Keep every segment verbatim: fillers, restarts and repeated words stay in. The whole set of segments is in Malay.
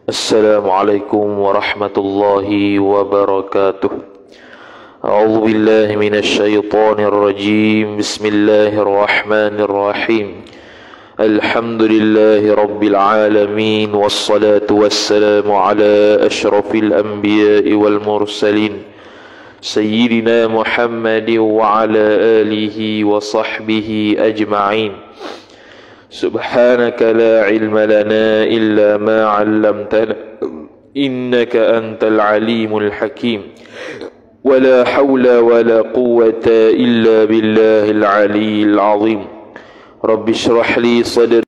Assalamualaikum warahmatullahi wabarakatuh. A'udzu billahi minasy syaithanir rajim. Bismillahirrahmanirrahim. Alhamdulillahi rabbil alamin wassalatu wassalamu ala asyrafil anbiya'i wal mursalin sayyidina Muhammadin wa ala alihi wa sahbihi ajma'in. Subhanaka la ilma lana illa ma 'allamtana innaka antal alimul hakim. Wala hawla wala quwwata illa billahil aliyyil azim. Rabbi shrah li sadri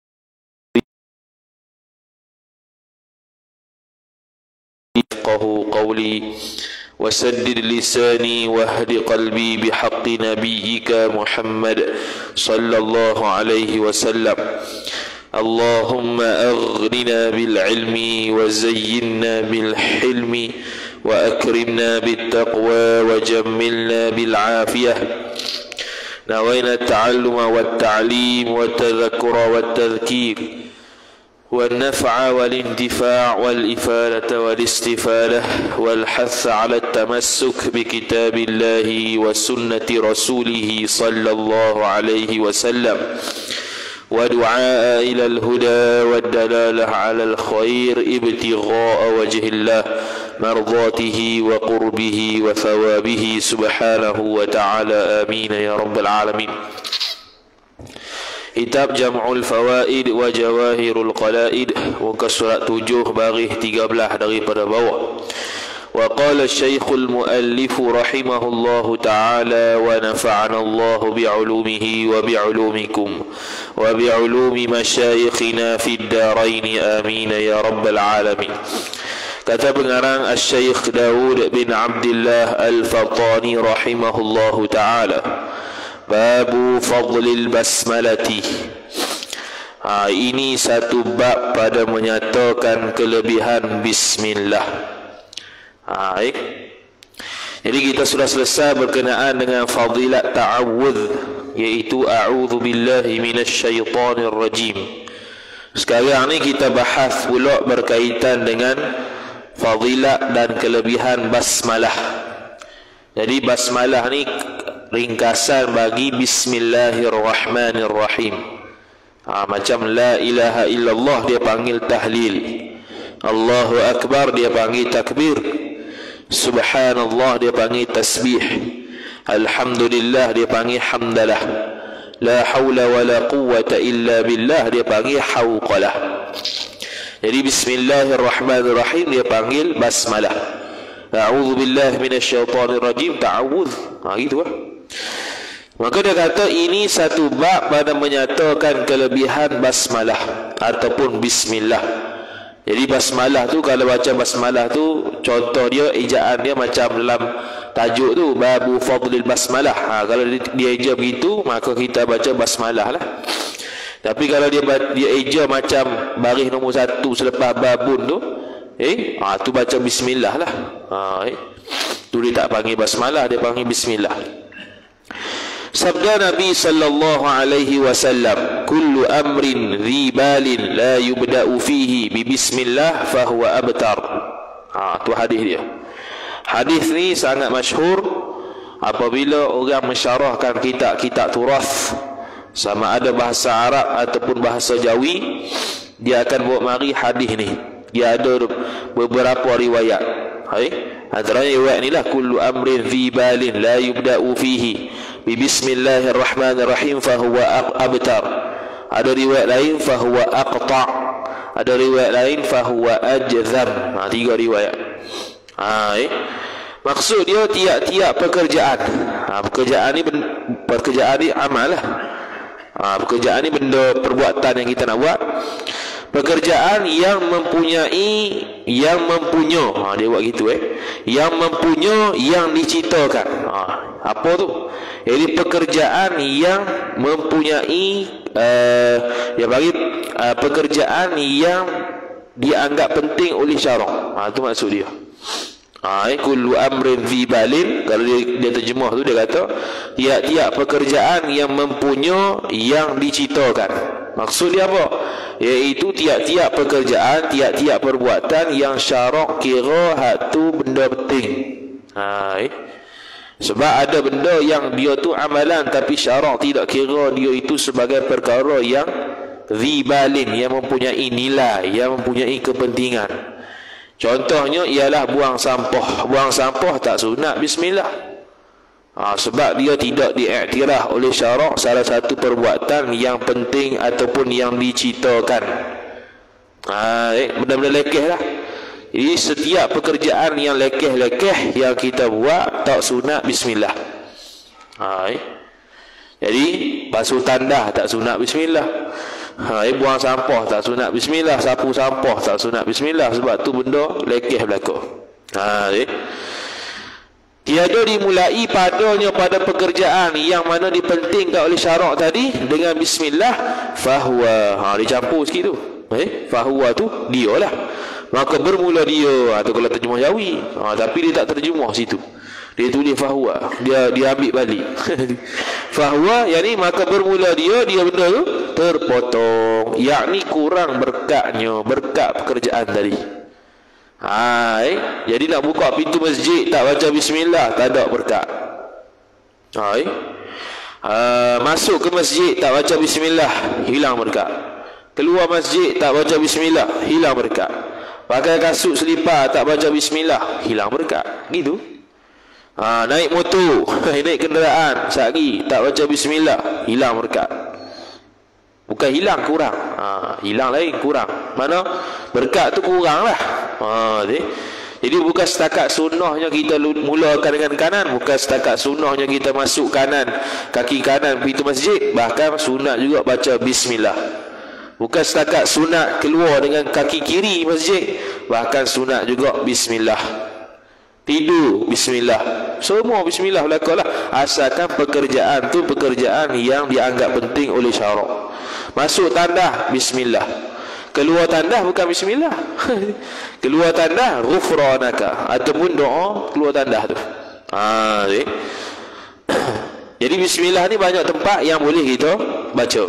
yafqahu qawli وسدد لساني واهد قلبي بحق نبيك محمد صلى الله عليه وسلم. اللهم أغننا بالعلم وزينا بالحلم وأكرمنا بالتقوى وجملنا بالعافية. نوينا التعلم والتعليم والتذكر والتذكير والنفع والانتفاع والإفادة والاستفادة والحث على التمسك بكتاب الله وسنة رسوله صلى الله عليه وسلم ودعاء إلى الهدى والدلالة على الخير ابتغاء وجه الله مرضاته وقربه وثوابه سبحانه وتعالى آمين يا رب العالمين. Kitab Jam'ul Fawaid wa Jawahirul Qalaid, muka surat tujuh baris tiga belas daripada bawah. Wa qala Syekhul Muallif rahimahullahu ta'ala wa nafa'ana Allah bi'ulumihi wa bi'ulumikum wa bi'ulumi masyayikhina fid darain amin ya rabbal alamin. Kata pengarang Asy-Syaikh Daud bin Abdullah Al-Fattani rahimahullahu ta'ala, Babu fadlil basmalati. Ha, ini satu bab pada menyatakan kelebihan bismillah. Ha, eh? Jadi kita sudah selesai berkenaan dengan fadilat ta'awudz, iaitu a'udzu billahi minasy syaithanir rajim. Sekarang ni kita bahas pula berkaitan dengan fadilat dan kelebihan basmalah. Jadi basmalah ni ringkasan bagi Bismillahirrahmanirrahim. Ha, macam la ilaha illallah dia panggil tahlil, Allahu Akbar dia panggil takbir, Subhanallah dia panggil tasbih, Alhamdulillah dia panggil hamdalah, la hawla wala quwwata illa billah dia panggil hawqalah. Jadi Bismillahirrahmanirrahim dia panggil basmalah. A'udzu billahi minasyaitonir rajim, ta'awudz. Ha, gitu lah. Maka dia kata ini satu bab pada menyatakan kelebihan basmalah ataupun bismillah. Jadi basmalah tu, kalau baca basmalah tu, contoh dia ejaan dia macam dalam tajuk tu, babu fadlil basmalah. Ha, kalau dia, dia eja begitu, maka kita baca basmalah lah. Tapi kalau dia dia eja macam baris nombor satu selepas babun tu, eh, ha, tu baca bismillah lah. Ha, eh. Tu dia tak panggil basmalah, dia panggil bismillah. Sabda Nabi sallallahu alaihi wasallam, kullu amrin dhi balin la yubda'u fihi bi bismillah fahuwa abtar. Ha, tu hadis dia. Hadis ni sangat masyhur apabila orang mensyarahkan kitab-kitab turas, sama ada bahasa Arab ataupun bahasa Jawi, dia akan bawa mari hadis ni. Dia ada beberapa riwayat. Hai, antara riwayat inilah kullu amrin dhi balin la yubda'u fihi bi bismillahirrahmanirrahim fahuwa abtar. Ada riwayat lain fahuwa aqta'. Ada riwayat lain fahuwa ajzam. Ha, tiga riwayat. Ha, eh. Maksud dia tiap-tiap pekerjaan. Ha, pekerjaan ni pekerjaan ni amal lah. Ha, pekerjaan ni benda perbuatan yang kita nak buat. Pekerjaan yang mempunyai, yang mempunya, ha, dia buat gitu eh, yang mempunya, yang diciptakan. Ha, apa tu? Jadi pekerjaan yang mempunyai, uh, dia bagi uh, pekerjaan yang dianggap penting oleh syarak. Ha, tu maksud dia. Ha, eh, kullu amrin dhi balin, kalau dia, dia terjemah tu dia kata tiap-tiap pekerjaan yang mempunya, yang diciptakan. Maksud dia apa? Iaitu tiap-tiap pekerjaan, tiap-tiap perbuatan yang syarak kira hak tu benda penting. Ha, eh? Sebab ada benda yang dia tu amalan tapi syarak tidak kira dia itu sebagai perkara yang zibalin, yang mempunyai nilai, yang mempunyai kepentingan. Contohnya ialah buang sampah. Buang sampah tak sunat bismillah. Ha, sebab dia tidak diiktiraf oleh syarak salah satu perbuatan yang penting ataupun yang diceritakan. Ha, eh, benda-benda lekeh lah. Jadi setiap pekerjaan yang lekeh-lekeh yang kita buat tak sunat bismillah. Ha, eh. Jadi basuh tandas tak sunat bismillah. Ha, eh, buang sampah tak sunat bismillah. Sapu sampah tak sunat bismillah. Sebab tu benda lekeh berlaku. Ha, eh. Tiada dimulai padanya pada pekerjaan yang mana dipentingkan oleh syarak tadi dengan bismillah, fahuwa. Ha, dicampur sikit tu. Eh, fahuwa tu dia lah. Maka bermula dia. Ha, tu kalau terjemah Jawi. Ha, tapi dia tak terjemah situ. Dia tulis fahuwa. Dia dia ambil balik. Fahuwa yakni maka bermula dia, dia benda tu terpotong. Yakni kurang berkatnya, berkat pekerjaan tadi. Hai, jadi nak buka pintu masjid tak baca bismillah, tak ada berkat. Hai, uh, masuk ke masjid tak baca bismillah, hilang berkat. Keluar masjid tak baca bismillah, hilang berkat. Pakai kasut selipar tak baca bismillah, hilang berkat. Gitu. Ha, naik motor, naik kenderaan sehari tak baca bismillah, hilang berkat. Bukan hilang, kurang. Ha, hilang lain, kurang. Mana berkat tu kurang lah. Ha, jadi, jadi bukan setakat sunnahnya kita mulakan dengan kanan, bukan setakat sunnahnya kita masuk kanan, kaki kanan pintu masjid, bahkan sunat juga baca bismillah. Bukan setakat sunat keluar dengan kaki kiri masjid, bahkan sunat juga bismillah. Tidur bismillah, semua bismillah berlakulah, asalkan pekerjaan tu pekerjaan yang dianggap penting oleh syarak. Masuk tandas bismillah, keluar tandas bukan bismillah. Keluar tandas ghufranaka ataupun doa keluar tandas tu. Ha, jadi. Jadi bismillah ni banyak tempat yang boleh kita baca.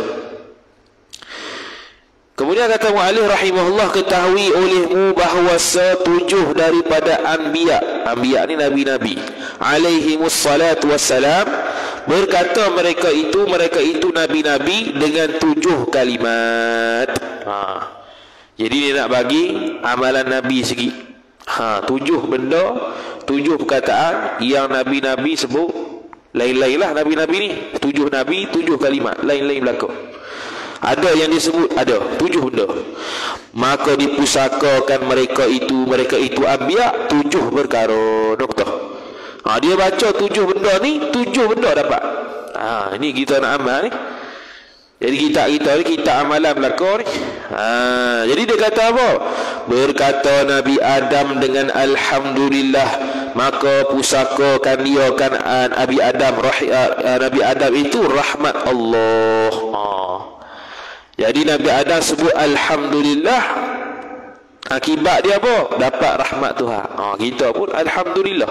Kemudian kata mu'allif rahimahullah, ketahui olehmu bahawa setujuh daripada anbiya, anbiya ni nabi-nabi, alaihimus salatu wassalam, berkata mereka itu, mereka itu nabi-nabi dengan tujuh kalimat. Ha. Jadi dia nak bagi amalan nabi sikit. Ha, tujuh benda, tujuh perkataan yang nabi-nabi sebut. Lain-lain lah nabi-nabi ni. Tujuh nabi, tujuh kalimat, lain-lain berlaku. Ada yang disebut, ada tujuh benda. Maka dipusakakan mereka itu, mereka itu anbiya, tujuh perkara. Noktah. Ha, dia baca tujuh benda ni, tujuh benda dapat. Ha, ini kita nak amal ni. Jadi kita kita ni kita amalan belaka ni. Ha, jadi dia kata apa? Berkata Nabi Adam dengan alhamdulillah, maka pusakakan dia kan Nabi Adam, Nabi Adam itu rahmat Allah. Ha. Jadi Nabi Adam sebut alhamdulillah, akibat dia apa? Dapat rahmat Tuhan. Ha, kita pun alhamdulillah.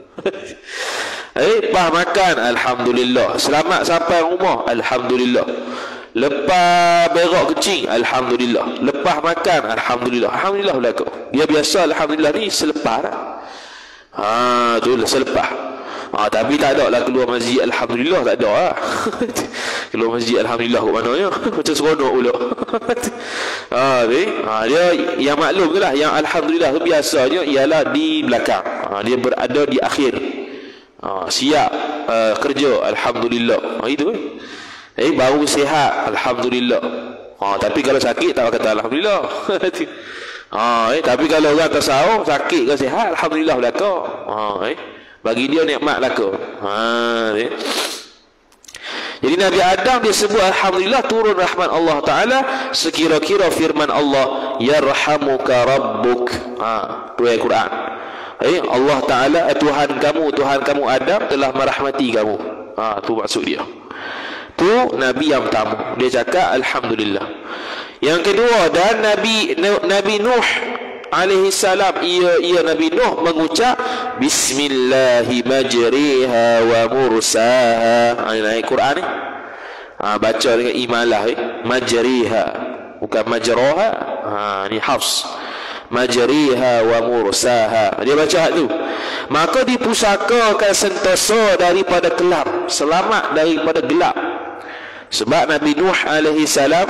Eh, pah makan alhamdulillah, selamat sampai rumah alhamdulillah, lepas berak kecil alhamdulillah, lepas makan alhamdulillah. Alhamdulillah berlaku. Dia biasa alhamdulillah ni selepas dah. Ha, tu lah selepas. Ha, tapi tak ada lah keluar masjid alhamdulillah, tak ada lah. Keluar masjid alhamdulillah kat mananya? Macam seronok pula. Ha, ha, dia yang maklum lah, yang alhamdulillah tu biasanya ialah di belakang. Ha, dia berada di akhir. Ha, siap uh, kerja alhamdulillah. Ha, itu eh. Eh baru sihat alhamdulillah. Ha, tapi kalau sakit tak kata alhamdulillah. Ha, eh tapi kalau orang tersahur sakit ke sihat alhamdulillah belaka. Ha, eh bagi dia nikmat belaka. Ha, eh. Jadi Nabi Adam disebut alhamdulillah, turun rahmat Allah Taala sekira-kira firman Allah, yarhamuka rabbuk. Ha, tu ayat Quran. Eh Allah Taala, Tuhan kamu, Tuhan kamu Adam telah merahmati kamu. Ha, tu maksud dia. Tu Nabi yang pertama, dia cakap alhamdulillah. Yang kedua, dan Nabi Nabi Nuh alaihi salam, ia ia Nabi Nuh mengucap bismillahi majriha wa mursaha. Ini ayat Quran ni. Ha, baca dengan imalah, eh? Majriha, bukan majroha. Ha, ni Hafs. Majriha wa mursaha. Dia baca tu. Maka dipusakakan sentosa daripada gelap, selamat daripada gelap. Sebab Nabi Nuh alaihi salam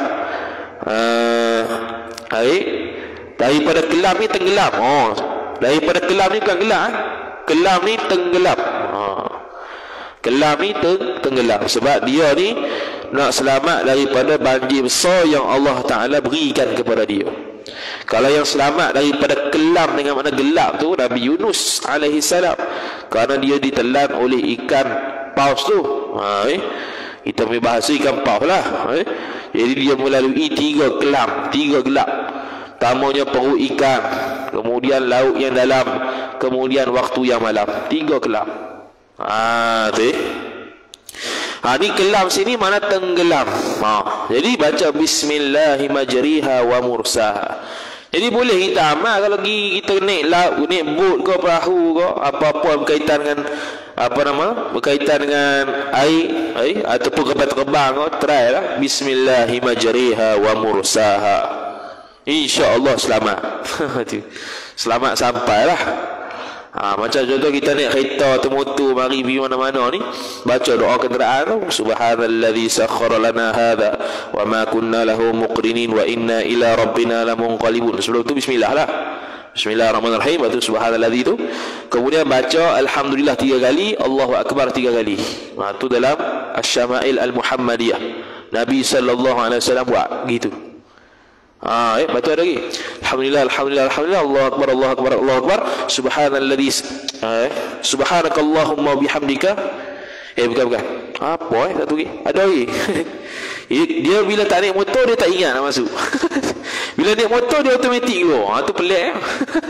uh, eh, daripada gelap ni tenggelam. Oh, daripada gelap ni bukan gelap, eh? Gelap ni tenggelam. Oh. Gelap ni teng tenggelam sebab dia ni nak selamat daripada banjir besar yang Allah Ta'ala berikan kepada dia. Kalau yang selamat daripada kelam dengan makna gelap tu Nabi Yunus alaihi salam, kerana dia ditelan oleh ikan paus tu. Ha, eh? Kita punya bahasa ikan paus lah, eh? Jadi dia melalui tiga kelam, tiga gelap. Pertamanya perut ikan, kemudian laut yang dalam, kemudian waktu yang malam. Tiga kelam. Ha, tu eh? Ha, ni kelam sini mana tenggelam. Ha, jadi baca bismillahirrahmanirrahim wa mursaha. Jadi boleh kita amal kalau pergi kita naik laut, naik bot ke perahu ke apa-apa berkaitan dengan apa nama? Berkaitan dengan air, air ataupun kapal terbang ke, try lah bismillahirrahmanirrahim wa mursaha. Insya-Allah selamat. Selamat sampailah. Ha, macam contoh kita naik kereta atau motor mari pergi mana-mana ni, baca doa kenderaan tu, subhanalladzi sakhkhara lana hadza wa ma kunna lahu muqrinin wa inna ila rabbina lamunqalibun. Sebelum tu bismillah lah, bismillahirrahmanirrahim, lepas tu subhanalladzi tu, kemudian baca alhamdulillah tiga kali, Allahu akbar tiga kali. Ha, tu dalam Asy-Syama'il Al-Muhammadiyah Nabi sallallahu alaihi wasallam buat gitu. Ah, eh, betul ada lagi. Alhamdulillah, alhamdulillah, alhamdulillah, Allahu akbar, Allahu akbar, Allahu akbar. Subhanalladzi eh, subhanakallahumma bihamdika. Eh bukan bukan. Apa eh satu lagi? Ada lagi. Dia bila tak naik motor dia tak ingat nak masuk. Bila naik motor dia automatik keluar. Ha tu pelik eh.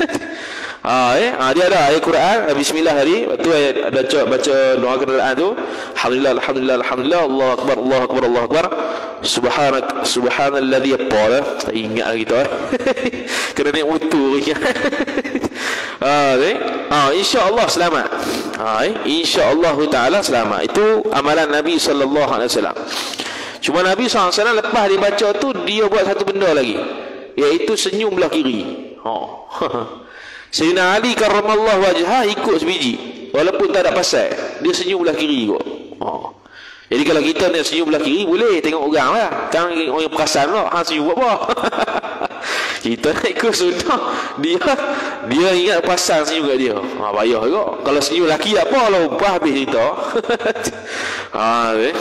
Ha, eh? ha, dia ada ayat Quran bismillah hari, lepas tu ayat baca baca doa kenderaan tu, alhamdulillah alhamdulillah alhamdulillah, Allahu akbar Allahu akbar Allahu akbar, subhanak subhanalladzi apa lah, tak ingat lagi tu eh. Kena naik motor je. Ha, eh? ha, insya-Allah selamat. Ha, eh? insya-Allah taala selamat. Itu amalan Nabi sallallahu alaihi wasallam. Cuma Nabi sallallahu alaihi wasallam lepas dia baca tu dia buat satu benda lagi, iaitu senyum belah kiri. Ha. Sayyidina Ali karramallahu wajhah ikut sebiji, walaupun tak ada pasal, dia senyum belah kiri kot. Oh. Jadi kalau kita nak senyum belah kiri boleh tengok orang lah, kan orang perasan lah, ha senyum buat apa? Kita nak ikut sunnah, dia dia ingat pasal senyum kat dia. Ha payah kot. Kalau senyum lelaki apa lah, upah habis cerita. Ha eh.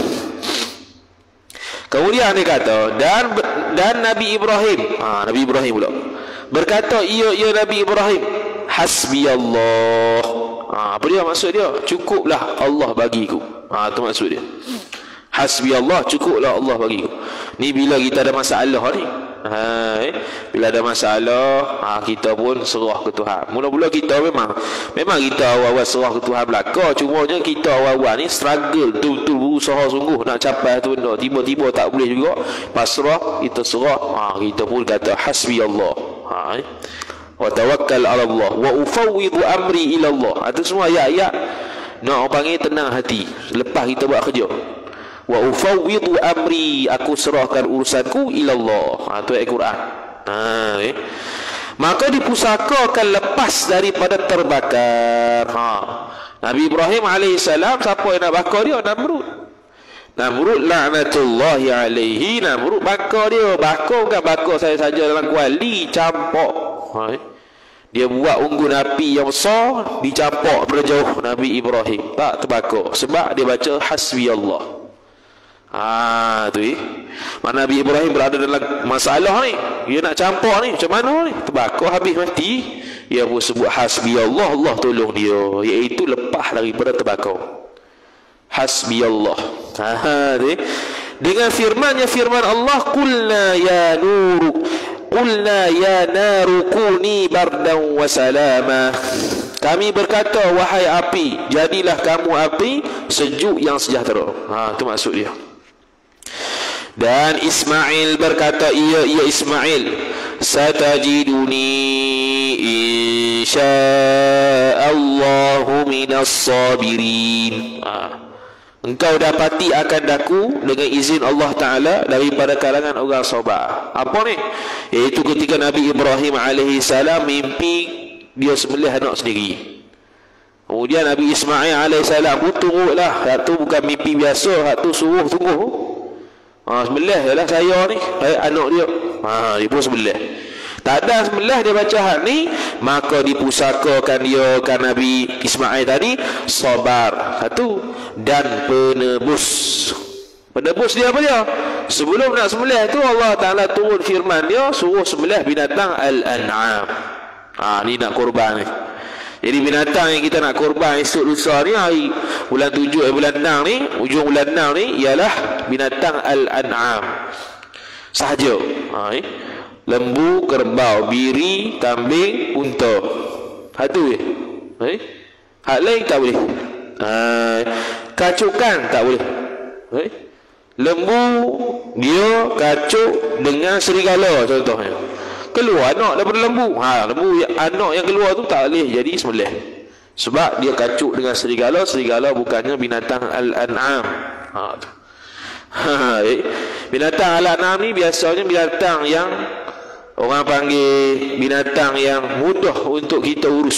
Kemudian dia kata dan dan Nabi Ibrahim, ha Nabi Ibrahim pula berkata, ya ya Nabi Ibrahim, hasbi Allah. Ha, apa dia maksud dia? Cukuplah Allah bagiku. Ha, itu maksud dia. Hasbi Allah, cukuplah Allah bagiku. Ni bila kita ada masalah ni. Ha, eh? Bila ada masalah, ha, kita pun serah ke Tuhan. Mula-mula kita memang memang kita awal-awal serah ke Tuhan belaka. Cumanya kita awal-awal ni struggle, betul-betul berusaha sungguh nak capai tu benda. Tiba-tiba tak boleh juga. Pasrah, kita serah. Ha, kita pun kata hasbi Allah. Ha, eh? Wa tawakkal ala Allah wa ufawwidu amri ila Allah. Itu semua ayat-ayat nak orang panggil tenang hati lepas kita buat kerja. Wa ufawwidu amri, aku serahkan urusanku ila Allah. Ha, itu ayat Quran. Ha, eh? Maka dipusakakan lepas daripada terbakar. Ha. Nabi Ibrahim alaihissalam, siapa yang nak bakar dia? Namrud. Namrud laknatullahi alaihi. Namrud bakar dia. Bakar bukan bakar saya saja dalam kuali, campak. Ha, eh? Dia buat unggun api yang besar, dicampak daripada jauh Nabi Ibrahim, tak terbakar sebab dia baca hasbi Allah. Ah, tu eh. Mana Nabi Ibrahim berada dalam masalah ni, dia nak campak ni, macam mana ni? Terbakar habis mati. Dia pun sebut hasbi Allah, Allah tolong dia, iaitu lepas daripada terbakar. Hasbi Allah. Ha, tu eh. Dengan firman-Nya firman Allah, qulna ya nuru qulna ya naru kuni bardan wa salama. Kami berkata, wahai api, jadilah kamu api sejuk yang sejahtera. Ha, itu maksud dia. Dan Ismail berkata, iya iya Ismail, satajiduni insya'allahu minas sabirin. Ha. engkau dapati akan daku dengan izin Allah Ta'ala daripada kalangan orang sabar. Apa ni? Iaitu ketika Nabi Ibrahim alaihi salam mimpi dia sembelih anak sendiri. Kemudian Nabi Ismail alaihi salam pun turutlah. Hak tu bukan mimpi biasa, hak tu suruh tunggu. Ha, sembelih je lah saya ni, eh, anak dia. Ha, dia pun sembelih. Tak ada sembelih dia baca hak ni, maka dipusakakan dia kan Nabi Ismail tadi sabar. Satu, dan penebus. Penebus dia apa dia? Sebelum nak sembelih tu Allah Ta'ala turun firman dia suruh sembelih binatang al-an'am. Ha, ni nak korban ni. Jadi binatang yang kita nak korban esok lusa ni, hari bulan tujuh eh, bulan enam ni, ujung bulan enam ni ialah binatang al-an'am sahaja. Ha, eh? Lembu, kerbau, biri, kambing, unta. Satu je. Eh? Hak lain tak boleh. Ha, kacukan tak boleh. Eh? Lembu dia kacuk dengan serigala contohnya. Keluar anak daripada lembu. Ha, lembu yang, anak yang keluar tu tak boleh jadi sembelih. Sebab dia kacuk dengan serigala. Serigala bukannya binatang al-an'am. Ha, tu. Ha, eh? Binatang al-an'am ni biasanya binatang yang orang panggil binatang yang mudah untuk kita urus.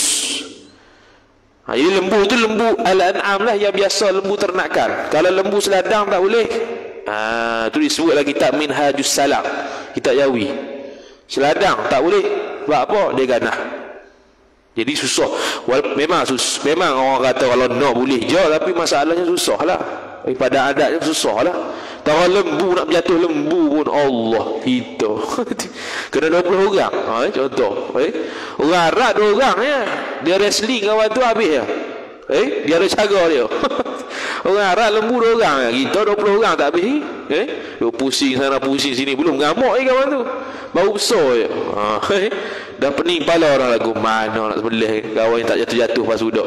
Ha, jadi lembu tu lembu al-an'am lah yang biasa lembu ternakan. Kalau lembu seladang tak boleh. Ha, tu disebut lagi kitab Minhajus Salaf, kitab Yawi. Seladang tak boleh. Sebab apa? Dia ganah. Jadi susah. Wal, memang sus, memang orang kata kalau nak boleh je, tapi masalahnya susah lah. Pada adatnya susah lah. Kalau lembu nak berjatuh lembu pun Allah kita kena dua puluh orang. Ha, eh, contoh eh? Orang Arab dua orang ya. Dia wrestling kawan tu habis ya. Eh, dia ada cara dia. Orang Arab lembu dua orang ya. Kita dua puluh orang tak habis. Eh, dia pusing sana pusing sini, belum ngamuk eh kawan tu. Baru besar je. Ha, eh? Dah pening kepala orang lagu mana nak sembelih kawan yang tak jatuh-jatuh pas sudah.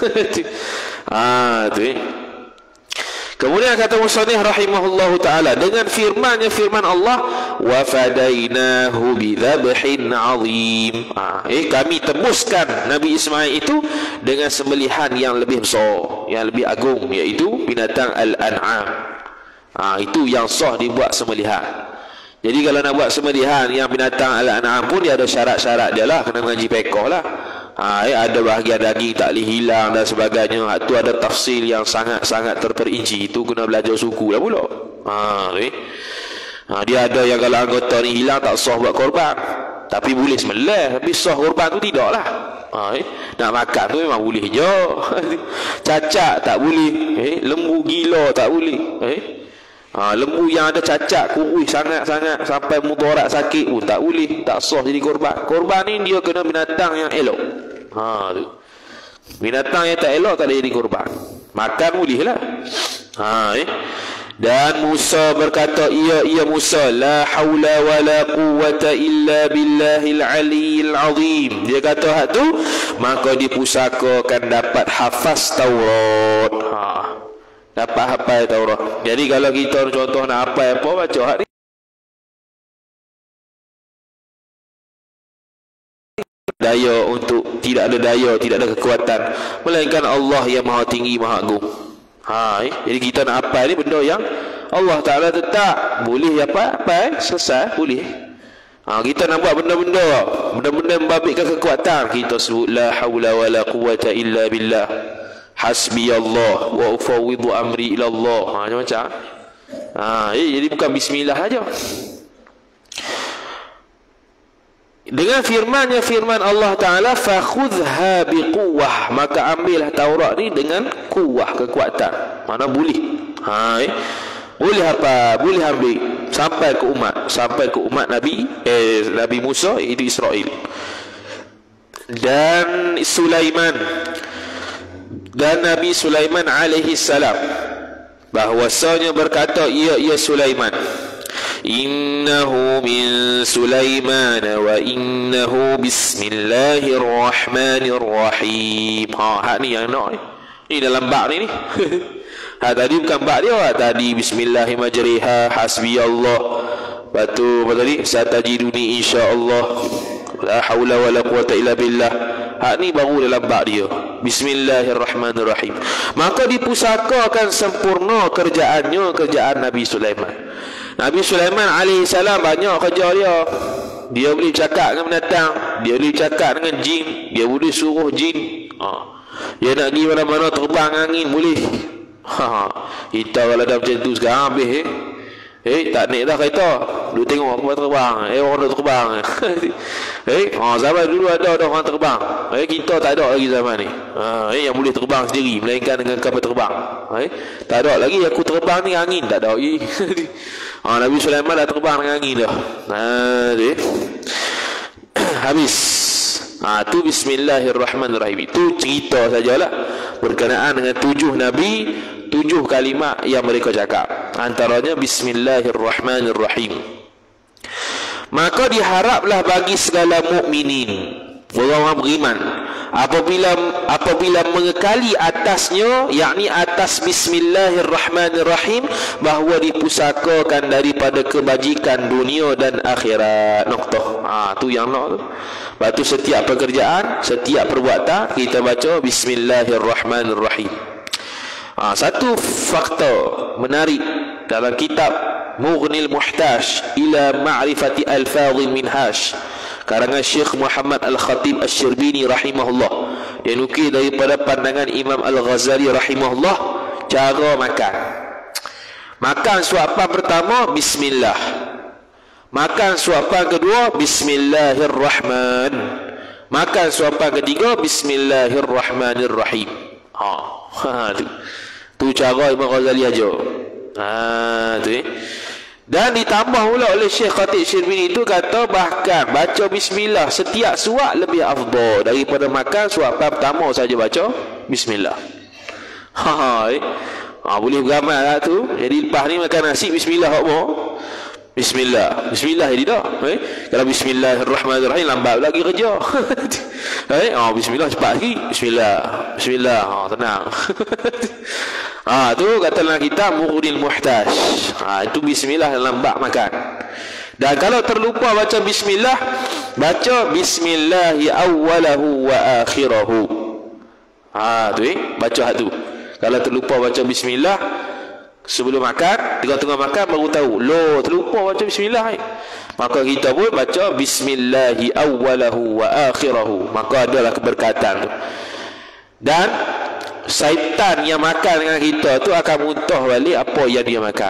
Ah, tu eh. Kemudian kata musannif rahimahullahu taala dengan firman-Nya firman Allah wa fadainahu bidzabhin azim. Ha, eh kami tebuskan Nabi Ismail itu dengan sembelihan yang lebih besar, yang lebih agung, iaitu binatang al-an'am. Ha, itu yang sah dibuat sembelihan. Jadi kalau nak buat sembelihan yang binatang al-an'am pun dia ada syarat-syarat dia lah, kena mengaji fiqh lah. Ha, eh, ada bahagian daging tak boleh hilang dan sebagainya. Itu ada tafsir yang sangat-sangat terperinci. Itu kena belajar suku lah pula. Ha, eh. ha, dia ada yang kalau anggota ni hilang tak sah buat korban, tapi boleh sembelih. Tapi sah korban tu tidak lah. Ha, eh. Nak makan tu memang boleh je. Cacat tak boleh. Eh. Lembu gila tak boleh. Eh. Ha, lembu yang ada cacat kurus sangat-sangat sampai mudarat sakit pun tak boleh, tak sah jadi korban. Korban ni dia kena binatang yang elok. Ha, tu. Binatang yang tak elok tak boleh jadi korban. Makan boleh lah. Ha, eh. Dan Musa berkata, iya iya Musa, la haula wa la quwwata illa billahil aliyil azim. Dia kata hak tu, maka dipusakakan dapat hafaz Taurat. Ha. Dapat hafal Taurat. Jadi kalau kita contoh nak hafal apa, baca hak ni. Daya untuk, tidak ada daya, tidak ada kekuatan, melainkan Allah yang maha tinggi, maha agung. Ha, eh? Jadi kita nak hafal ni benda yang Allah Ta'ala tetap boleh apa, apa eh? Selesai, boleh. Ha, kita nak buat benda-benda benda-benda membabitkan kekuatan, kita sebut la haula wa la quwwata illa billah, hasbi Allah wa ufawwidu amri ila Allah. Ha, macam-macam. Ha, eh, jadi bukan bismillah aja. Dengan firman-Nya firman Allah Ta'ala, fakhudha biquwwah, maka ambillah Taurat ni dengan kuwah, kekuatan. Mana boleh. Ha, eh? Boleh apa? Boleh ambil sampai ke umat, sampai ke umat Nabi eh, Nabi Musa, itu Israel. Dan Sulaiman, dan Nabi Sulaiman alaihi salam, bahwasanya berkata, ia ia Sulaiman, innahu min Sulaiman wa innahu bismillahirrahmanirrahim. Ha, hak ni yang nak ni. Ni dalam bab ni ni. Ha, tadi bukan bab dia, ha, tadi bismillahirrahmanirrahim, hasbi Allah. Lepas tu apa tadi? Satajiduni insyaallah. La haula wala quwwata illa billah. Hak ni baru dalam bab dia. Bismillahirrahmanirrahim. Maka dipusakakan sempurna kerjaannya, kerjaan Nabi Sulaiman. Nabi Sulaiman alaihi salam banyak kerja dia. Dia boleh cakap dengan binatang, dia boleh cakap dengan jin, dia boleh suruh jin. Ha. Dia nak pergi mana-mana terbang angin boleh. Ha. Kita kalau dah macam tu sekarang habis eh. Eh, tak naik dah kereta. Dulu tengok orang terbang. Eh, orang dah terbang. eh, oh, zaman dulu ada, ada orang terbang. Eh, kita tak ada lagi zaman ni. Ha, eh, yang boleh terbang sendiri, melainkan dengan kapal terbang. Eh, tak ada lagi. Aku terbang ni angin. Tak ada lagi. ha, Nabi Sulaiman dah terbang dengan angin dah. Ha, eh. Habis. Ha, tu Bismillahirrahmanirrahim. Itu cerita sajalah berkenaan dengan tujuh Nabi, tujuh kalimat yang mereka cakap. Antaranya Bismillahirrahmanirrahim. Maka diharaplah bagi segala mukminin, orang-orang beriman, apabila apabila mengekali atasnya, yakni atas Bismillahirrahmanirrahim, bahawa dipusakakan daripada kebajikan dunia dan akhirat. Noktah. Ah, tu yang nak tu. Lepas tu setiap pekerjaan, setiap perbuatan kita baca Bismillahirrahmanirrahim. Ha, satu fakta menarik dalam kitab Mughnil Muhtaj ila Ma'rifati Alfadhil Minhaj karangan Syekh Muhammad Al-Khatib Asy-Syirbini rahimahullah, dia nukil daripada pandangan Imam Al-Ghazali rahimahullah cara makan. Makan suapan pertama bismillah, makan suapan kedua bismillahirrahman, makan suapan ketiga bismillahirrahmanirrahim. Ha, ha tu. Tu cara Imam Ghazali ajar. Ha tu eh. Dan ditambah pula oleh Syekh Khatib Syirbini itu kata bahkan baca bismillah setiap suap lebih afdal daripada makan suapan pertama saja baca bismillah. Ha eh. Ha boleh beramal lah tu. Jadi lepas ni makan nasi bismillah apa? Bismillah. Bismillah jadi dah. Eh? Kalau Bismillahirrahmanirrahim lambat lagi kerja. eh? Oh, bismillah cepat lagi. Bismillah. Bismillah. Oh, tenang. ah, tu kata dalam kitab Mughnil Muhtaj. Ah, itu bismillah lambat makan. Dan kalau terlupa baca bismillah, baca bismillahi awwalahu wa akhirahu. Ah, tu eh, baca tu. Kalau terlupa baca bismillah sebelum makan, tengah-tengah makan baru tahu, loh terlupa baca bismillah eh. Maka kita pun baca bismillahi awwalahu wa akhirahu, maka adalah keberkatan tu. Dan syaitan yang makan dengan kita tu akan muntah balik apa yang dia makan.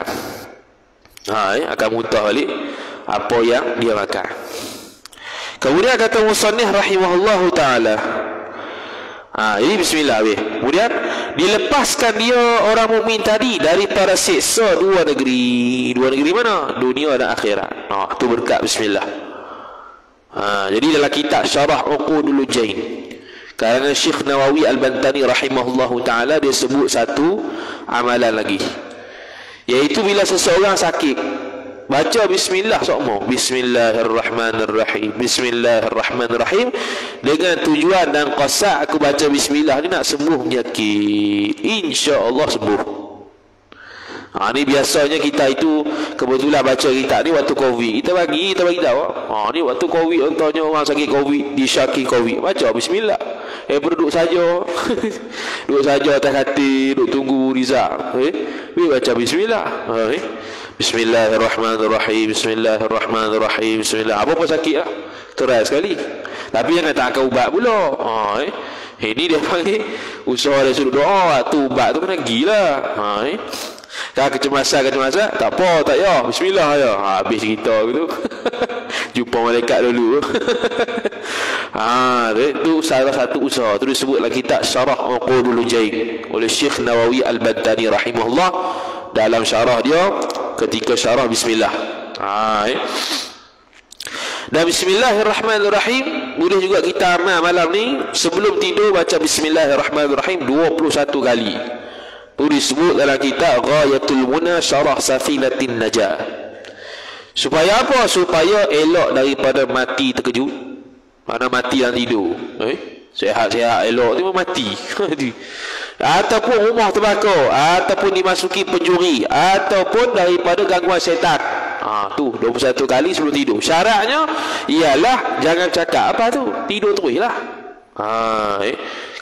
Ha, eh, akan muntah balik apa yang dia makan. Kemudian kata musannif rahimahullahu taala, ha, ini bismillah weh. Kemudian dilepaskan dia orang mukmin tadi daripada siksa dua negeri. Dua negeri mana? Dunia dan akhirat. Ha, tu berkat bismillah. Ha, jadi dalam kitab Syarah Uqudul Jain karangan Syekh Nawawi Al-Bantani rahimahullahu taala, dia sebut satu amalan lagi, iaitu bila seseorang sakit baca bismillah sokmo, bismillahirrahmanirrahim, bismillahirrahmanirrahim, dengan tujuan dan qasad aku baca bismillah ni nak sembuh penyakit, insya-Allah sembuh. Ha, ni biasanya kita itu kebetulan baca kita ni waktu Covid, kita bagi kita bagi tahu. Ha, ni waktu Covid, contohnya orang sakit Covid, disyaki Covid, baca bismillah. Eh berduduk saja. Duduk saja atas katil, duduk tunggu rizak. Eh, baca bismillah. Ha, eh. Bismillahirrahmanirrahim, Bismillahirrahmanirrahim, Bismillah. Apa pun sakit lah, terai sekali. Tapi jangan tak akan ubat pula. Ha, eh. Ini dia panggil usaha dia suruh doa, tu ubat tu kena gila. Ha, eh. Dah kecemasan-kecemasan, tak apa, tak ya, bismillah ya. Ha, habis kita gitu. Jumpa malaikat dulu. Ha, itu salah satu usaha. Itu disebut dalam kitab Syarah Uqudul Jain oleh Syekh Nawawi Al-Bantani rahimahullah dalam syarah dia ketika syarah bismillah. Ha, eh. Dan bismillahirrahmanirrahim boleh juga kita amal malam ni sebelum tidur baca bismillahirrahmanirrahim dua puluh satu kali. Itu disebut dalam kitab Ghayatul Muna Syarah Safinatin Najah. Supaya apa? Supaya elok daripada mati terkejut. Mana mati dalam tidur. Eh? Sehat-sehat elok tu mati. Ataupun rumah terbakar, ataupun dimasuki pencuri, ataupun daripada gangguan syaitan. Ha, tu dua puluh satu kali sebelum tidur. Syaratnya ialah jangan cakap apa tu, tidur teruslah. Ha, eh.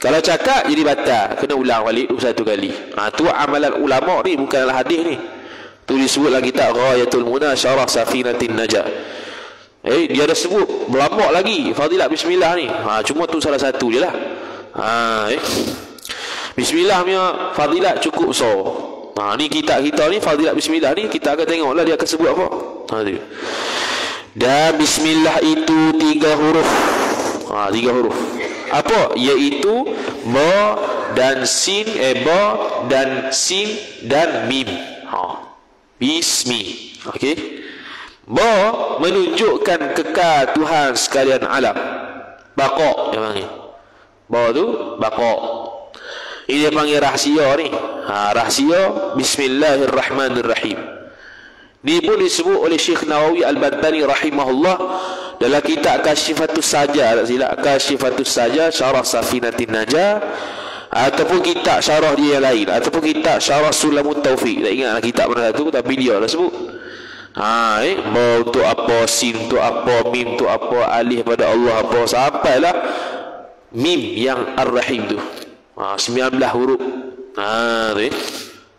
Kalau cakap jadi batal, kena ulang balik satu kali. Ha, tu amalan ulama ni, bukan hadis ni. Tu disebut lagi kitab Ghayatul Muna Syarah Safinatin Najah. Eh, dia ada sebut berlambak lagi fadilat bismillah ni. Ha, cuma tu salah satu je lah. Ha, eh. Bismillah punya fadilat cukup besar. Ha, ni kitab kita ni fadilat bismillah ni, kita akan tengoklah dia akan sebut apa. Ha, tu. Dan bismillah itu tiga huruf. Ha, tiga huruf. Apa? Iaitu ba dan sin, eh ba dan sin dan mim. Ha. Bismi. Okey. Ba menunjukkan kekal Tuhan sekalian alam. Baqa dia panggil. Ba tu baqa. Ini dia panggil rahsia ni. Ha, rahsia Bismillahirrahmanirrahim. Ini pun disebut oleh Syekh Nawawi Al-Bantani rahimahullah dalam kitab Kasyifatus Saja, tak silap, Kasyifatus Saja Syarah Safinatin Najah, ataupun kitab syarah dia yang lain, ataupun kitab Syarah Sulamut Taufiq. Tak ingatlah kitab mana tu, tapi dia dah sebut. Ha, eh, ba untuk apa, sin untuk apa, mim untuk apa, alih pada Allah apa, sampailah mim yang Ar-Rahim tu. Ha, sembilan belas huruf. Ha, tu, eh.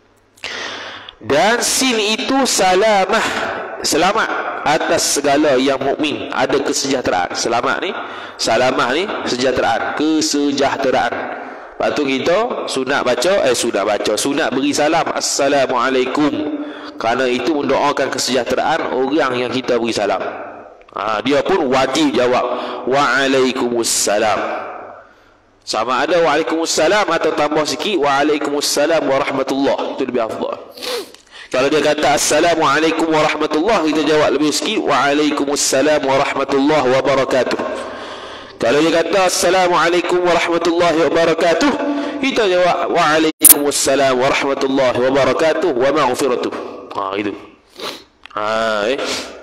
Dan sin itu salamah, selamat atas segala yang mukmin, ada kesejahteraan. Selamat ni, salamah ni kesejahteraan, kesejahteraan. Lepas tu kita sunat baca, eh sunat baca, sunat beri salam Assalamualaikum, kerana itu mendoakan kesejahteraan orang yang kita beri salam. Ha, dia pun wajib jawab Waalaikumsalam. Sama ada Waalaikumsalam atau tambah sikit Waalaikumsalam warahmatullah, itu lebih afdal. Kalau dia kata Assalamualaikum warahmatullah, kita jawab lebih sikit Waalaikumsalam warahmatullahi wabarakatuh. Kalau dia kata Assalamualaikum warahmatullahi wabarakatuh, kita jawab Waalaikumsalam warahmatullahi wabarakatuh wa maghfiratuh. Ha, itu. Ha, eh.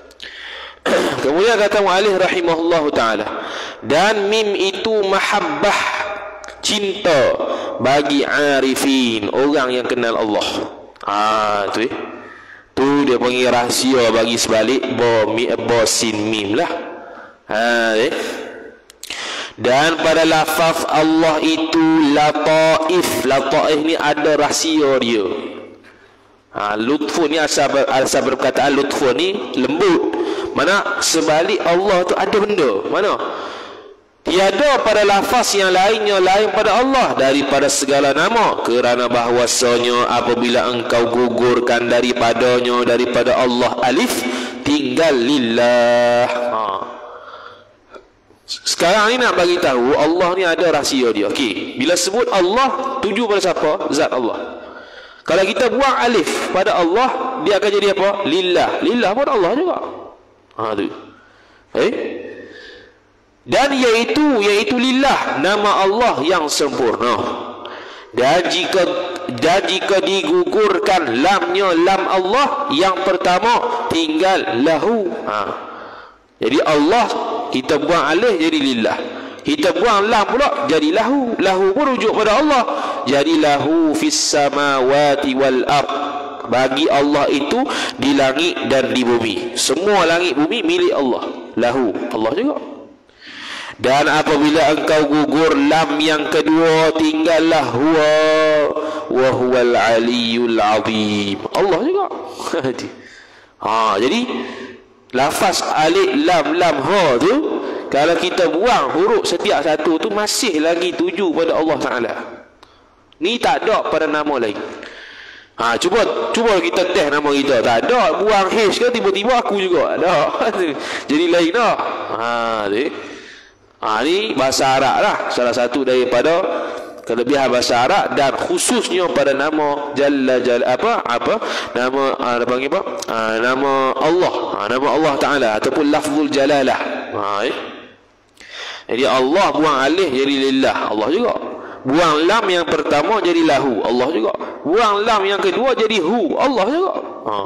Kemudian kata mu'alif rahimahullahu ta'ala, dan mim itu mahabbah, cinta bagi arifin, orang yang kenal Allah. Ah, tu eh. Tu dia panggil rahsia bagi sebalik ba mi ba sin mim lah. Ha, eh. Dan pada lafaz Allah itu lataif, lataif ni ada rahsia dia. Ha, lutfun ni asal asal perkataan lutfun ni lembut. Mana sebalik Allah tu ada benda. Mana? Tiada pada lafaz yang lainnya lain pada Allah daripada segala nama, kerana bahwasanya apabila engkau gugurkan daripadanya, daripada Allah alif, tinggal lillah. Ha. Sekarang ni nak bagi tahu Allah ni ada rahsia dia. Okey, bila sebut Allah, tuju pada siapa? Zat Allah. Kalau kita buang alif pada Allah, dia akan jadi apa? Lillah. Lillah pun Allah juga. Ha, tu. Eh? Dan iaitu iaitu lillah, nama Allah yang sempurna. Dan jika dan jika digugurkan lamnya, lam Allah yang pertama, tinggal lahu. Ha. Jadi Allah kita buang alif jadi lillah. Kita buang lam pula jadi lahu. Lahu pun rujuk pada Allah. Jadi lahu fis samawati wal ard. Bagi Allah itu di langit dan di bumi. Semua langit bumi milik Allah. Lahu, Allah juga. Dan apabila engkau gugur lam yang kedua, tinggallah huwa wa huwal aliyul azim. Allah juga. Ha, jadi lafaz alif lam lam ha tu, kalau kita buang huruf setiap satu tu, masih lagi tuju pada Allah Taala. Ni tak ada pada nama lain. Ha, cuba cuba kita test nama kita. Tak ada, buang H ke tiba-tiba aku juga. Ada. Jadi lain dah. Ha, ni. Ha, ni bahasa Arab lah. Salah satu daripada kelebihan bahasa Arab, dan khususnya pada nama Jalla Jalla apa apa nama apa panggil apa? Ha, nama Allah. Ha, nama Allah Taala ataupun lafzul jalalah. Ha, eh? Jadi Allah buang alif jadi lillah, Allah juga. Buang lam yang pertama jadi lahu, Allah juga. Buang lam yang kedua jadi hu, Allah juga. Ha.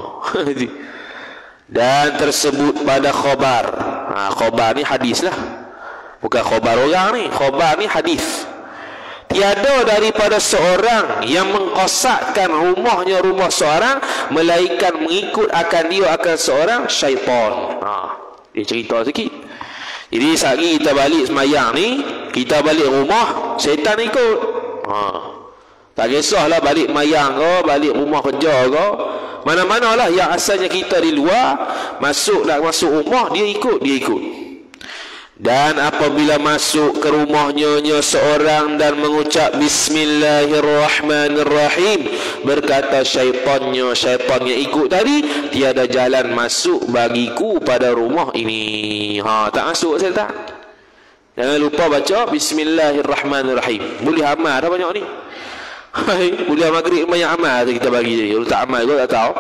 Dan tersebut pada khabar. Ha, khabar ni hadis lah. Bukan khabar orang ni, khabar ni hadis. Tiada daripada seorang yang mengkosakkan rumahnya rumah seorang, melainkan mengikut akan dia akan seorang syaitan. Ha, dia cerita sikit. Jadi sehari kita balik semayang ni, kita balik rumah, syaitan ikut. Ha. Tak kisahlah balik mayang ke, balik rumah kerja ke, mana-manalah yang asalnya kita di luar, masuk nak masuk rumah, dia ikut, dia ikut. Dan apabila masuk ke rumahnya seorang dan mengucap Bismillahirrahmanirrahim, berkata syaitannya, syaitannya ikut tadi, tiada jalan masuk bagiku pada rumah ini. Ha, tak masuk syaitan. Jangan lupa baca Bismillahirrahmanirrahim. Boleh amal dah banyak ni. Hai, boleh maghrib banyak amal kita bagi dia. Kalau tak amal kau tak tahu.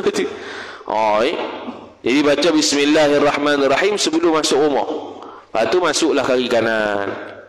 Oh, eh. Jadi baca Bismillahirrahmanirrahim sebelum masuk rumah. Lepas tu masuklah kaki kanan.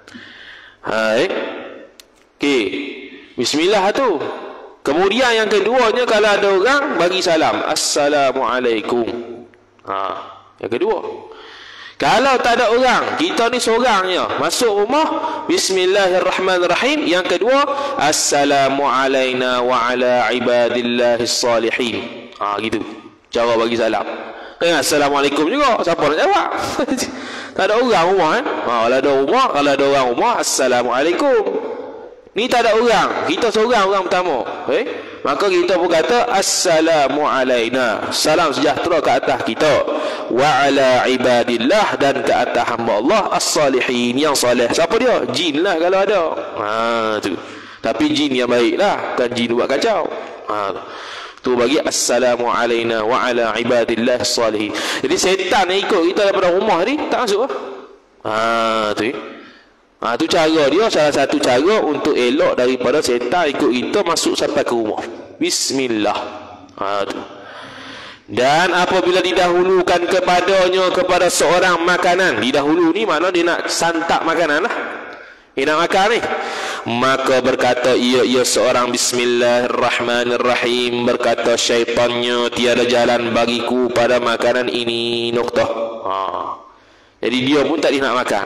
Hai. Okey. Bismillah tu. Kemudian yang keduanya, kalau ada orang bagi salam, Assalamualaikum. Ha, yang kedua. Kalau tak ada orang, kita ni seorang je, masuk rumah, Bismillahirrahmanirrahim. Yang kedua, Assalamu alaina wa ala ibadillahis salihin. Ha, gitu cara bagi salam. Eh, Assalamualaikum juga, siapa nak jawab? Tak ada orang rumah kan? Ha, kalau ada rumah, kalau ada orang rumah, Assalamualaikum. Ni tak ada orang, kita seorang orang pertama. Eh? Maka kita pun kata Assalamu alaina, salam sejahtera ke atas kita, wa ala ibadillah, dan ke atas hamba Allah as-salihin, yang salih. Siapa dia? Jin lah kalau ada. Ha, tu. Tapi jin yang baik lah, bukan jin buat kacau. Ha, tu bagi Assalamu alaina wa ala ibadillah as-salihin. Jadi setan yang ikut kita daripada rumah ni tak masuk lah. Ha, tu. Ha, tu cara dia, salah satu cara untuk elok daripada setan ikut kita masuk sampai ke rumah. Bismillah. Ha, tu. Dan apabila didahulukan kepadanya kepada seorang makanan, didahulu ni mana dia nak santap makanan lah, dia nak makan ni, maka berkata ia ia seorang Bismillahirrahmanirrahim, berkata syaitannya, tiada jalan bagiku pada makanan ini. Noktah. Ha. Jadi dia pun tak dia nak makan.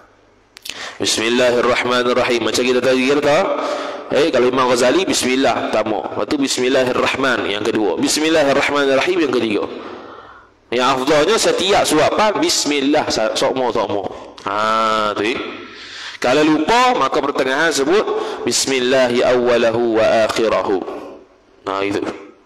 Bismillahirrahmanirrahim. Macam kita tadi kata, eh, kalau Imam Ghazali Bismillah pertama, lepas tu Bismillahirrahman yang kedua, Bismillahirrahmanirrahim yang ketiga. Yang afdalnya setiap suapan Bismillah sokmo-sokmo. Ha, tu. Kalau lupa, maka pertengahan sebut Bismillahi awwalahu wa akhirahu. Nah, itu.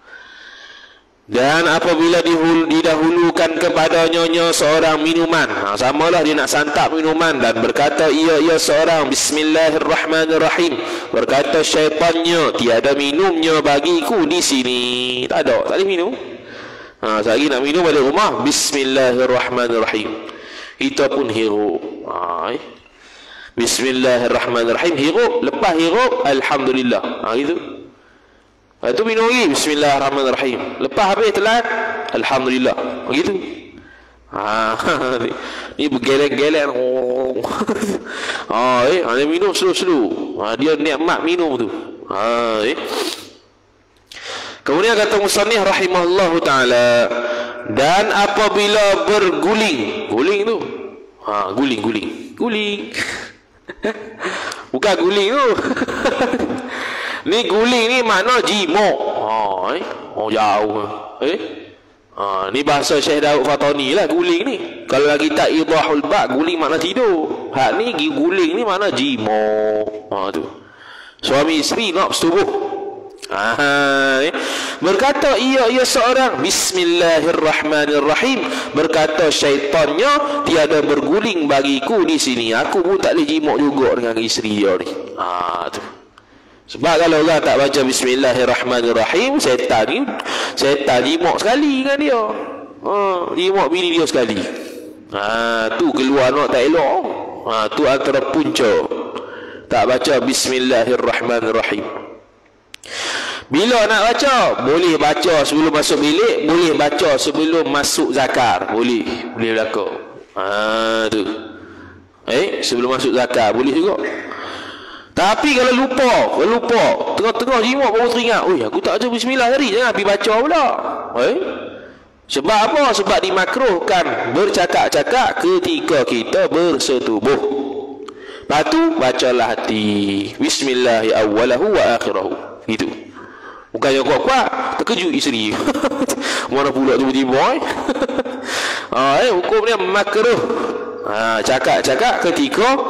Dan apabila didahulukan kepadanya seorang minuman, ha, samalah dia nak santap minuman, dan berkata ia ia seorang Bismillahirrahmanirrahim, berkata syaitannya, tiada minumnya bagiku di sini. Tak ada, tak boleh minum. Ha, lagi nak minum balik rumah, Bismillahirrahmanirrahim. Kita pun hirup. Ha, eh. Bismillahirrahmanirrahim, hirup, lepas hirup Alhamdulillah. Ha, gitu. Lepas tu minum lagi Bismillahirrahmanirrahim, lepas habis telan Alhamdulillah. Begitu. Ha, ni, ni bergeleng-geleng. Oh. Ha, eh, dia minum slow-slow. Ha, dia nikmat minum tu. Ha, eh. Kemudian kata musannif rahimahullahu taala, dan apabila berguling, guling tu. Ha, guling, guling. Guling. Bukan guling tu. Ni guling ni makna jimuk. Ha, eh. Oh, jauh. Eh. Ha, ni bahasa Syekh Daud Fatani lah guling ni. Kalau lagi tak idahul ba', guling makna tidur. Hak ni guling ni makna jimuk. Ha, tu. Suami isteri nak bersetubuh. Ha, eh. Berkata ia ia seorang Bismillahirrahmanirrahim, berkata syaitannya, tiada berguling bagiku di sini. Aku pun tak boleh jimuk juga dengan isteri dia ni. Ha, tu. Sebab kalau orang tak baca Bismillahirrahmanirrahim, setan ni, setan jimuk sekali dengan dia. Ha, jimuk bini dia sekali. Ha, tu keluar nak tak elok. Ha, tu antara punca tak baca Bismillahirrahmanirrahim. Bila nak baca, boleh baca sebelum masuk bilik, boleh baca sebelum masuk zakar, boleh, boleh berlaku. Ha, tu. Eh, sebelum masuk zakar boleh juga. Tapi kalau lupa, kalau lupa, tengah-tengah jimuk baru teringat, oi, aku tak baca bismillah tadi, jangan pergi baca pula. Eh? Sebab apa? Sebab dimakruhkan bercakap-cakap ketika kita bersetubuh. Lepas tu bacalah hati. Bismillahi awwalahu wa akhirahu. Gitu. Bukan yang kuat-kuat, terkejut isteri. Mana pula tiba-tiba eh? Ha, eh, hukum dia makruh. Ha, cakap-cakap ketika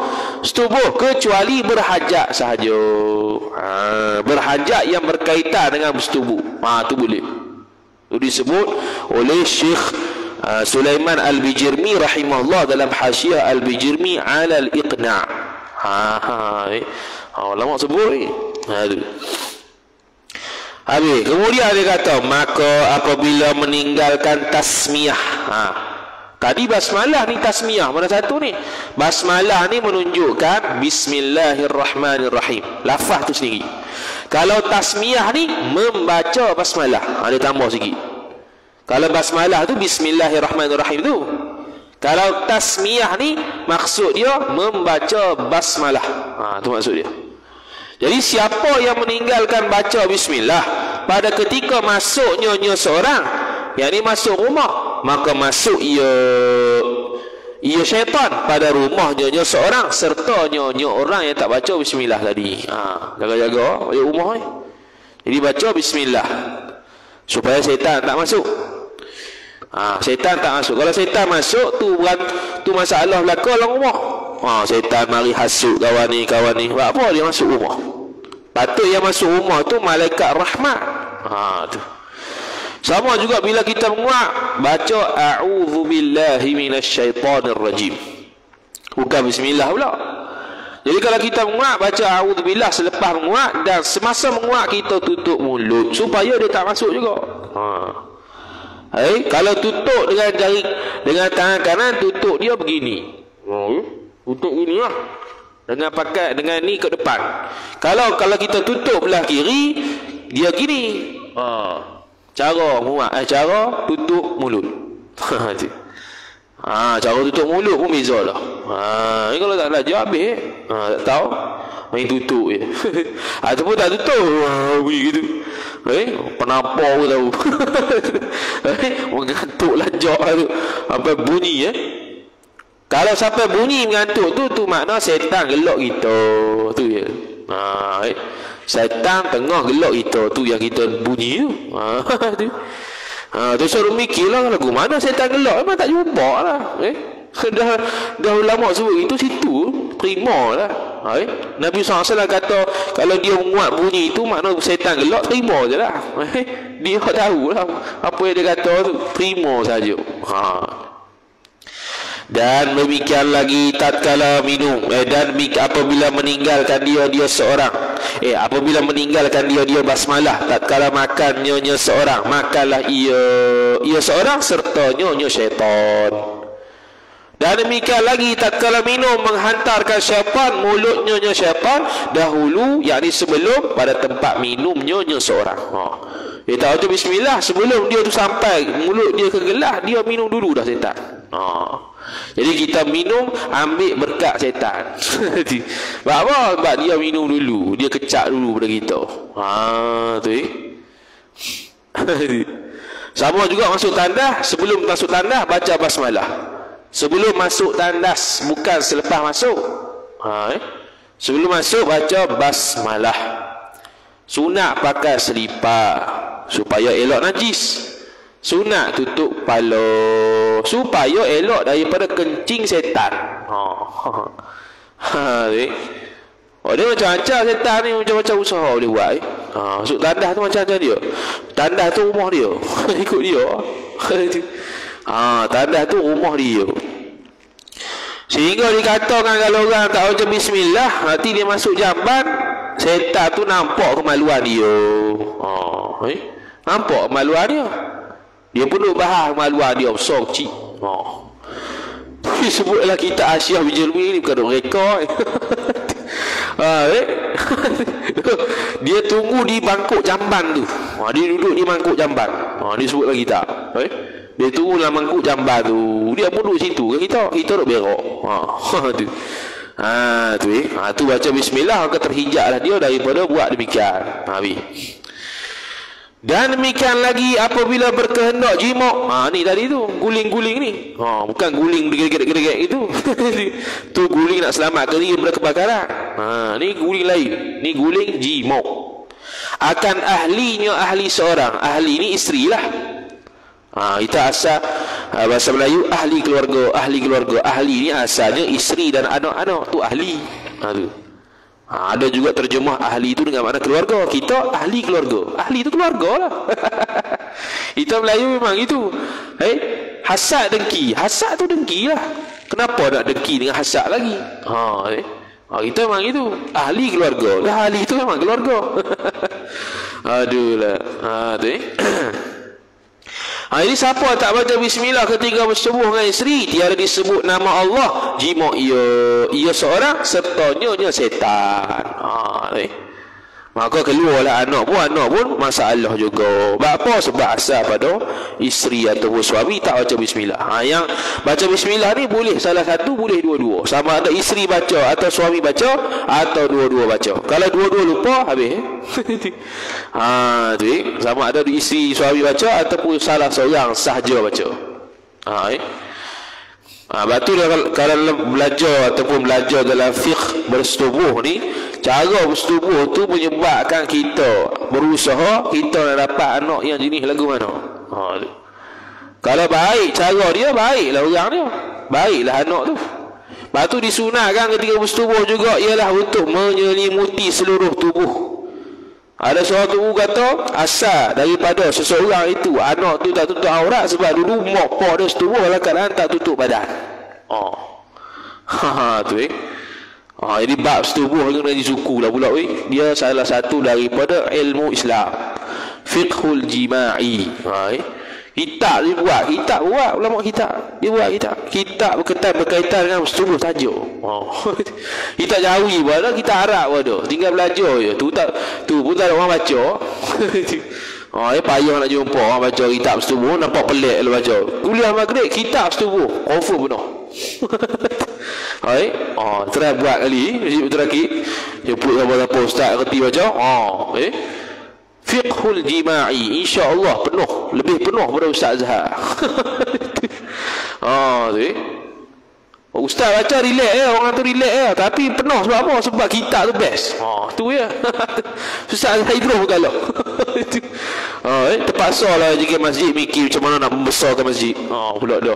setubuh kecuali berhajat sahaja. Ha, berhajat yang berkaitan dengan bersetubuh. Ha, tu boleh. Itu disebut oleh Syekh uh, Sulaiman Al-Bijirmi rahimahullah dalam Hasyiah Al-Bijirmi ala Al-Iqna'. Ha, ha, eh. ha lama sebut ni. Ha tu. Habis, kemudian dia kata, maka apabila meninggalkan tasmiyah. Ha. Tadi basmalah ni tasmiyah. Mana satu ni? Basmalah ni menunjukkan Bismillahirrahmanirrahim. Lafaz tu sendiri. Kalau tasmiyah ni membaca basmalah. Ha, dia tambah sikit. Kalau basmalah tu Bismillahirrahmanirrahim tu. Kalau tasmiyah ni maksud dia membaca basmalah. Ha, tu maksud dia. Jadi siapa yang meninggalkan baca bismillah pada ketika masuk nyonya seorang, yakni masuk rumah, maka masuk ia ia syaitan pada rumah nyonya seorang serta nyonya orang yang tak baca bismillah tadi. Ha, jaga-jaga balik rumah ni. Jadi baca bismillah supaya syaitan tak masuk. Ha, syaitan tak masuk. Kalau syaitan masuk tu bukan tu masalah belaka dalam rumah. Ha, syaitan mari hasut kawan ni, kawan ni. Buat apa dia masuk rumah? Patut yang masuk rumah tu malaikat rahmat. Ha tu. Sama juga bila kita menguap, baca a'udzubillahi minasyaitonir rajim. Bukan bismillah pula. Jadi kalau kita menguap, baca a'udzubillah selepas menguap, dan semasa menguap kita tutup mulut supaya dia tak masuk juga. Ha. Hai, kalau tutup dengan jari, dengan tangan kanan, tutup dia begini. Oh, tutup gini lah. Dengan pakai dengan ni ke depan. Kalau kalau kita tutup belah kiri, dia gini. Ha. Cara muat, eh cara tutup mulut. Ha, cara tutup mulut pun beza lah. Ha, ni kalau tak belajar habis. Ha, tak tahu. Main tutup je. Ataupun tak tutup. Ha, bunyi gitu. Eh, penapa pun tahu. Eh, mengantuk lajak tu. Sampai bunyi eh. Kalau sampai bunyi mengantuk tu, tu makna setan gelak kita. Tu je. Ha, eh. Setan tengah gelak kita. Tu yang kita bunyi tu. Ha, tu. Ha, tu suruh mikirlah lagu mana setan gelak. Memang tak jumpa lah. Eh. Dah, dah ulama sebut itu situ. Terima lah. Ha, eh. Nabi sallallahu alaihi wasallam kata, kalau dia menguat bunyi itu, makna setan gelak, terima je lah. Eh. Dia tahu lah. Apa yang dia kata tu. Terima saja. Ha. Dan demikian lagi tatkala minum eh, dan apabila meninggalkan dia dia seorang eh apabila meninggalkan dia dia basmalah tatkala makan nyonya seorang, makanlah ia ia seorang serta nyonya syaitan. Dan demikian lagi tatkala minum menghantarkan syaitan mulut nyonya syaitan dahulu, yakni sebelum pada tempat minum nyonya seorang. Ha. Dia tak baca bismillah sebelum dia tu sampai mulut dia ke gelas, dia minum dulu dah syaitan. Ha. Jadi kita minum ambil berkat syaitan. Sebab apa? Sebab dia minum dulu, dia kecak dulu pada kita. Ha tu eh. Sama juga masuk tandas, sebelum masuk tandas baca basmalah. Sebelum masuk tandas, bukan selepas masuk. Ha eh. Sebelum masuk baca basmalah. Sunat pakai selipar supaya elok najis. Sunat tutup kepala supaya elok daripada kencing setan. Ha. Ha ni. Oh, dia macam-macam setan ni, macam-macam usaha boleh buat eh. Ha, masuk tandas tu macam-macam dia. Tandas tu rumah dia. Ikut dia. Ha, tandas tu rumah dia. Sehingga dikatakan kalau orang tak baca bismillah, nanti dia masuk jamban, setan tu nampak kemaluan dia. Ha, eh. Nampak kemaluan dia. Dia pun duk bahas maluan dia besar kecil. Oh. Tapi sebutlah kita Hasyiah Bijirmi ni bukan duk reka. Ha, eh? Dia tunggu di bangkuk jamban tu. Ha, dia duduk di bangkuk jamban. Ha, dia sebutlah kita. Eh? Dia tunggu dalam bangkuk jamban tu. Dia pun duduk situ kan kita. Kita duk berok. Ha, tu. Ha, tu eh. Ha, tu baca bismillah maka terhijaklah dia daripada buat demikian. Ha, habis. Dan demikian lagi apabila berkehendak jima. Ha ni tadi tu, guling-guling ni. Ha bukan guling bergerak-gerak itu. Tu guling nak selamatkan diri daripada kebakaran. Ha ni guling lain. Ni guling jima. Akan ahlinya ahli seorang. Ahli ni isteri lah. Ha kita asal Ha, bahasa Melayu ahli keluarga, ahli keluarga. Ahli ni asalnya isteri dan anak-anak tu ahli. Ha, tu. Ha, ada juga terjemah ahli itu dengan makna keluarga. Kita ahli keluarga. Ahli itu keluarga lah. Kita Melayu memang itu. Eh, hasad dengki. Hasad tu dengki lah. Kenapa nak dengki dengan hasad lagi? Ha, eh. Ha, kita memang itu ahli keluarga. Dah ahli itu memang keluarga. Aduh lah. Ha, tu eh. Ha, ini siapa tak baca bismillah ketika bersetubuh dengan isteri, tiada disebut nama Allah, jima ia ia seorang sertanya nya setan. Ha, eh. Maka keluarlah anak pun, anak pun masalah juga. Apa? Sebab asal pada isteri ataupun suami tak baca bismillah. Ha, yang baca bismillah ni boleh salah satu, boleh dua-dua. Sama ada isteri baca atau suami baca atau dua-dua baca. Kalau dua-dua lupa, habis. Ha, tu, eh. Sama ada isteri suami baca ataupun salah seorang sahaja baca. Ha, eh. Ha, batu kalau, kalau belajar ataupun belajar dalam fiqh bersetubuh ni, cara bersetubuh tu menyebabkan kita berusaha kita nak dapat anak yang jenis lagu mana. Ha, kalau baik cara dia, baiklah orang dia, baiklah anak tu. Lepas tu disunatkan ketika bersetubuh juga ialah untuk menyelimuti seluruh tubuh. Ada seorang tubuh kata asal daripada seseorang itu anak tu tak tutup aurat sebab dulu mak pak dia setubuh dalam keadaan tak tutup badan. Oh. Ha, tu eh. Ha, jadi bab setubuh ni dari suku lah pula weh. Dia salah satu daripada ilmu Islam. Fiqhul jima'i. Ha, eh. Kitab dia buat, kitab buat ulama kitab. Dia buat kitab. Kitab berkaitan berkaitan dengan setubuh saja. Oh. Kitab Jawi pun ada, kitab Arab pun ada. Tinggal belajar je. Tu tak tu pun tak ada orang baca. Oh, eh payah nak jumpa orang baca kitab setubuh, nampak pelik kalau baca. Kuliah maghrib kitab setubuh, confirm penuh. Hai, oh, try buat kali, terakhir. Jemput apa-apa ustaz reti baca. Oh, eh. Fiqhul jima'i, insya-Allah penuh, lebih penuh daripada Ustaz Zahar. Oh, tu eh. Ustaz baca relax ya, orang tu relax ya, tapi penuh sebab apa? Sebab kitab tu best. Oh, tu ya. Ustaz Zahar Idrus kalau. Oh, eh, terpaksa lah jika masjid mikir macam mana nak membesarkan masjid. Oh, pula dah.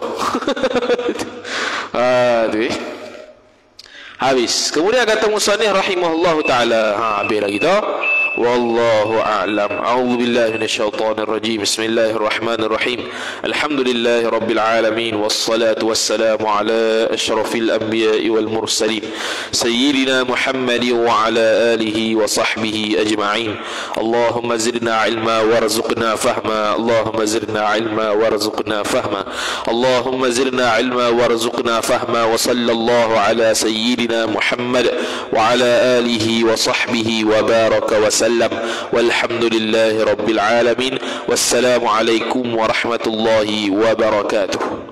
Ah, tu eh. Habis. Kemudian kata musannif rahimahullahu taala, ha habis lagi dah. والله أعلم. أعوذ بالله من الشيطان الرجيم. بسم الله الرحمن الرحيم. الحمد لله رب العالمين والصلاة والسلام على أشرف الأنبياء والمرسلين سيدنا محمد وعلى آله وصحبه أجمعين. اللهم زدنا علما وارزقنا فهما. اللهم زدنا علما وارزقنا فهما. اللهم زدنا علما وارزقنا فهما. وصلى الله على سيدنا محمد وعلى آله وصحبه وبارك وسلم. والحمد لله رب العالمين. والسلام عليكم ورحمة الله وبركاته.